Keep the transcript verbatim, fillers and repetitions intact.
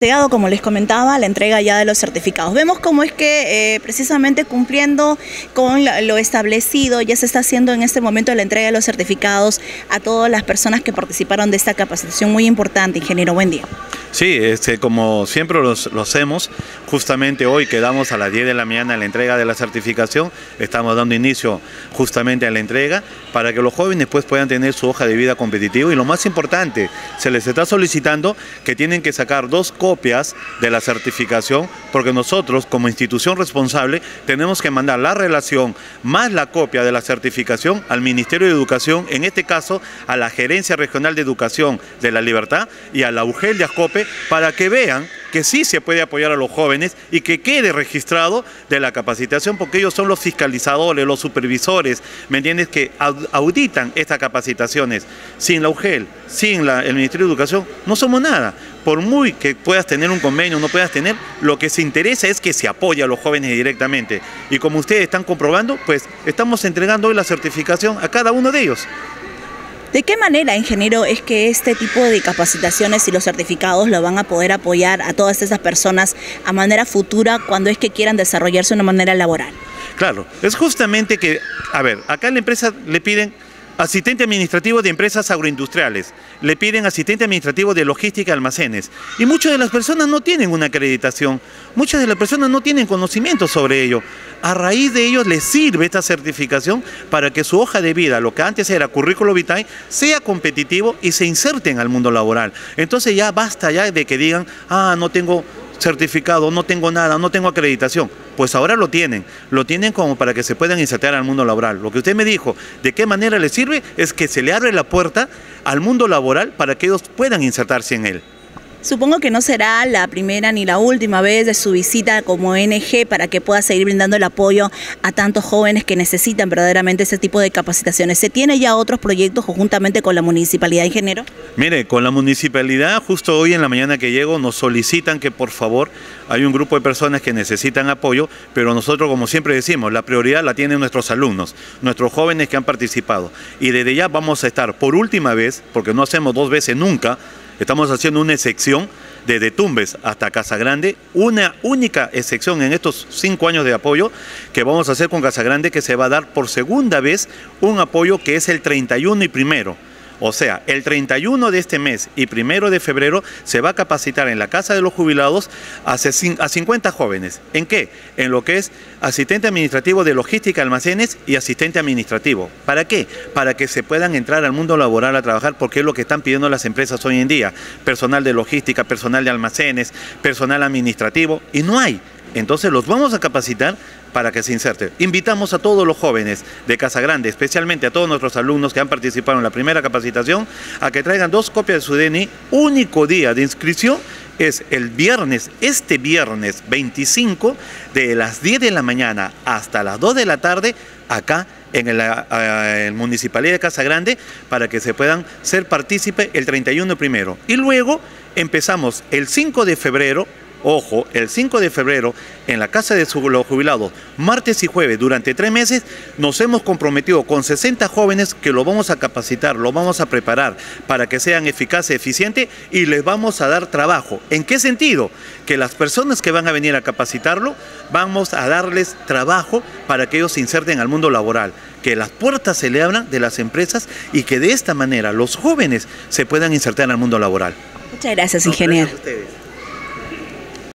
Llegado, como les comentaba, la entrega ya de los certificados. Vemos cómo es que eh, precisamente cumpliendo con lo establecido, ya se está haciendo en este momento la entrega de los certificados a todas las personas que participaron de esta capacitación muy importante. Ingeniero, buen día. Sí, este, como siempre los, lo hacemos, justamente hoy quedamos a las diez de la mañana en la entrega de la certificación, estamos dando inicio justamente a la entrega para que los jóvenes pues puedan tener su hoja de vida competitiva y lo más importante, se les está solicitando que tienen que sacar dos copias de la certificación porque nosotros como institución responsable tenemos que mandar la relación más la copia de la certificación al Ministerio de Educación, en este caso a la Gerencia Regional de Educación de La Libertad y a la U G E L de Ascope, para que vean que sí se puede apoyar a los jóvenes y que quede registrado de la capacitación, porque ellos son los fiscalizadores, los supervisores, ¿me entiendes?, que auditan estas capacitaciones. Sin la U G E L, sin la, el Ministerio de Educación, no somos nada. Por muy que puedas tener un convenio, no puedas tener, lo que se interesa es que se apoye a los jóvenes directamente. Y como ustedes están comprobando, pues estamos entregando hoy la certificación a cada uno de ellos. ¿De qué manera, ingeniero, es que este tipo de capacitaciones y los certificados lo van a poder apoyar a todas esas personas a manera futura cuando es que quieran desarrollarse de una manera laboral? Claro, es justamente que, a ver, acá en la empresa le piden asistente administrativo de empresas agroindustriales, le piden asistente administrativo de logística y almacenes. Y muchas de las personas no tienen una acreditación, muchas de las personas no tienen conocimiento sobre ello. A raíz de ello les sirve esta certificación para que su hoja de vida, lo que antes era currículo vitae, sea competitivo y se inserten al mundo laboral. Entonces ya basta ya de que digan, ah, no tengo certificado, no tengo nada, no tengo acreditación. Pues ahora lo tienen, lo tienen como para que se puedan insertar al mundo laboral. Lo que usted me dijo, ¿de qué manera les sirve? Es que se le abre la puerta al mundo laboral para que ellos puedan insertarse en él. Supongo que no será la primera ni la última vez de su visita como O N G para que pueda seguir brindando el apoyo a tantos jóvenes que necesitan verdaderamente ese tipo de capacitaciones. ¿Se tiene ya otros proyectos conjuntamente con la Municipalidad, ingeniero? Mire, con la Municipalidad, justo hoy en la mañana que llego, nos solicitan que por favor, hay un grupo de personas que necesitan apoyo, pero nosotros, como siempre decimos, la prioridad la tienen nuestros alumnos, nuestros jóvenes que han participado. Y desde ya vamos a estar por última vez, porque no hacemos dos veces nunca, estamos haciendo una excepción desde Tumbes hasta Casagrande, una única excepción en estos cinco años de apoyo que vamos a hacer con Casagrande, que se va a dar por segunda vez un apoyo que es el treinta y uno y primero. O sea, el treinta y uno de este mes y primero de febrero se va a capacitar en la Casa de los Jubilados a cincuenta jóvenes. ¿En qué? En lo que es asistente administrativo de logística, almacenes y asistente administrativo. ¿Para qué? Para que se puedan entrar al mundo laboral a trabajar, porque es lo que están pidiendo las empresas hoy en día. Personal de logística, personal de almacenes, personal administrativo, y no hay. Entonces los vamos a capacitar para que se inserte. Invitamos a todos los jóvenes de Casagrande, especialmente a todos nuestros alumnos que han participado en la primera capacitación, a que traigan dos copias de su D N I. Único día de inscripción es el viernes, este viernes veinticinco, de las diez de la mañana hasta las dos de la tarde, acá en el, el Municipalidad de Casagrande, para que se puedan ser partícipe el treinta y uno primero. Y luego empezamos el cinco de febrero, ojo, el cinco de febrero, en la Casa de los Jubilados, martes y jueves, durante tres meses, nos hemos comprometido con sesenta jóvenes que lo vamos a capacitar, lo vamos a preparar para que sean eficaces, eficientes, y les vamos a dar trabajo. ¿En qué sentido? Que las personas que van a venir a capacitarlo, vamos a darles trabajo para que ellos se inserten al mundo laboral, que las puertas se le abran de las empresas y que de esta manera los jóvenes se puedan insertar al mundo laboral. Muchas gracias, ingeniero. No, gracias a ustedes.